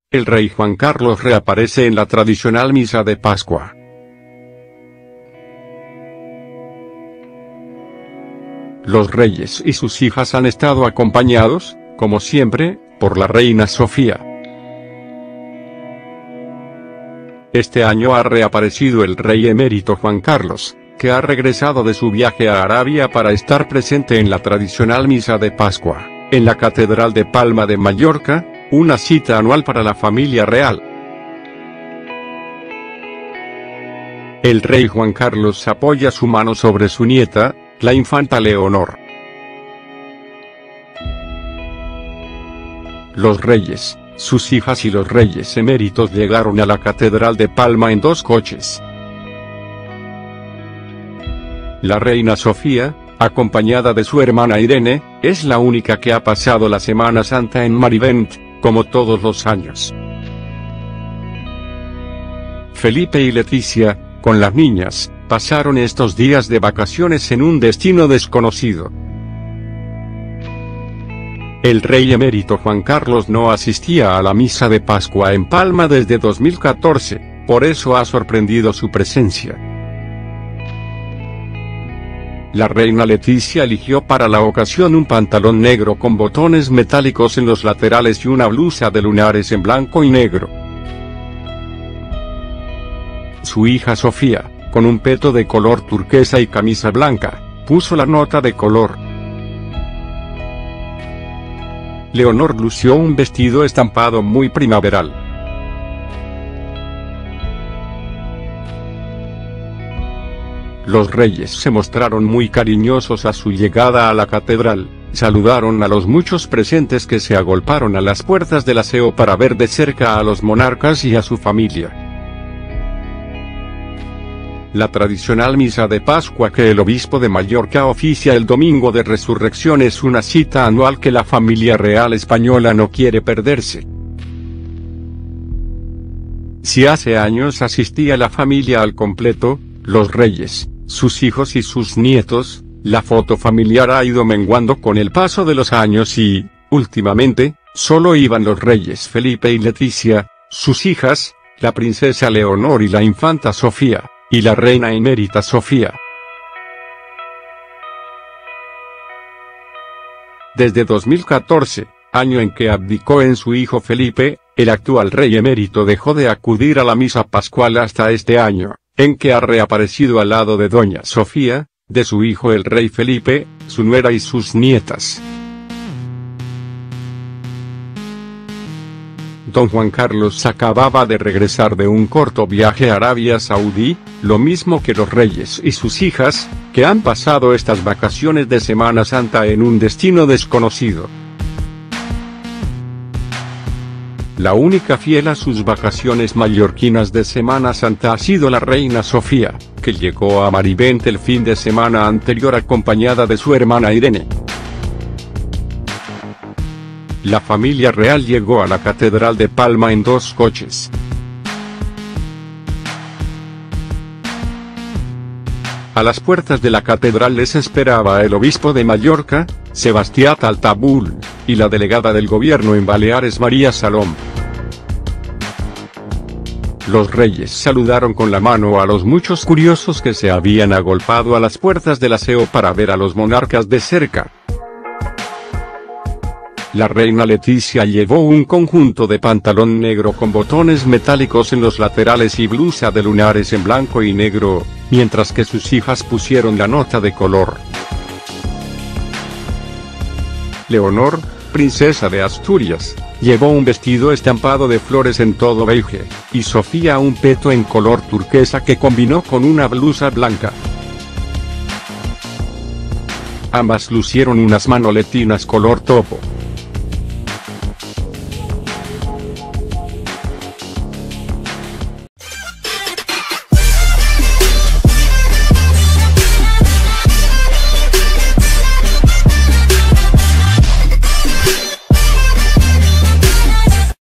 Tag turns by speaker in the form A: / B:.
A: el rey Juan Carlos reaparece en la tradicional misa de Pascua. Los reyes y sus hijas han estado acompañados, como siempre, por la reina Sofía. Este año ha reaparecido el rey emérito Juan Carlos, que ha regresado de su viaje a Arabia para estar presente en la tradicional misa de Pascua, en la Catedral de Palma de Mallorca, una cita anual para la familia real. El rey Juan Carlos apoya su mano sobre su nieta, la infanta Leonor. Los reyes, sus hijas y los reyes eméritos llegaron a la Catedral de Palma en 2 coches. La reina Sofía, acompañada de su hermana Irene, es la única que ha pasado la Semana Santa en Marivent, como todos los años. Felipe y Leticia, con las niñas, pasaron estos días de vacaciones en un destino desconocido. El rey emérito Juan Carlos no asistía a la misa de Pascua en Palma desde 2014, por eso ha sorprendido su presencia. La reina Leticia eligió para la ocasión un pantalón negro con botones metálicos en los laterales y una blusa de lunares en blanco y negro. Su hija Sofía, con un peto de color turquesa y camisa blanca, puso la nota de color. Leonor lució un vestido estampado muy primaveral. Los reyes se mostraron muy cariñosos a su llegada a la catedral, saludaron a los muchos presentes que se agolparon a las puertas del aseo para ver de cerca a los monarcas y a su familia. La tradicional misa de Pascua que el obispo de Mallorca oficia el domingo de Resurrección es una cita anual que la familia real española no quiere perderse. Si hace años asistía la familia al completo, los reyes, sus hijos y sus nietos, la foto familiar ha ido menguando con el paso de los años y, últimamente, solo iban los reyes Felipe y Leticia, sus hijas, la princesa Leonor y la infanta Sofía, y la reina emérita Sofía. Desde 2014, año en que abdicó en su hijo Felipe, el actual rey emérito dejó de acudir a la misa pascual hasta este año, en que ha reaparecido al lado de doña Sofía, de su hijo el rey Felipe, su nuera y sus nietas. Don Juan Carlos acababa de regresar de un corto viaje a Arabia Saudí, lo mismo que los reyes y sus hijas, que han pasado estas vacaciones de Semana Santa en un destino desconocido. La única fiel a sus vacaciones mallorquinas de Semana Santa ha sido la reina Sofía, que llegó a Marivent el fin de semana anterior acompañada de su hermana Irene. La familia real llegó a la Catedral de Palma en 2 coches. A las puertas de la catedral les esperaba el obispo de Mallorca, Sebastián Altabul, y la delegada del gobierno en Baleares María Salom. Los reyes saludaron con la mano a los muchos curiosos que se habían agolpado a las puertas del aseo para ver a los monarcas de cerca. La reina Leticia llevó un conjunto de pantalón negro con botones metálicos en los laterales y blusa de lunares en blanco y negro, mientras que sus hijas pusieron la nota de color. Leonor, princesa de Asturias, llevó un vestido estampado de flores en todo beige, y Sofía un peto en color turquesa que combinó con una blusa blanca. Ambas lucieron unas manoletinas color topo.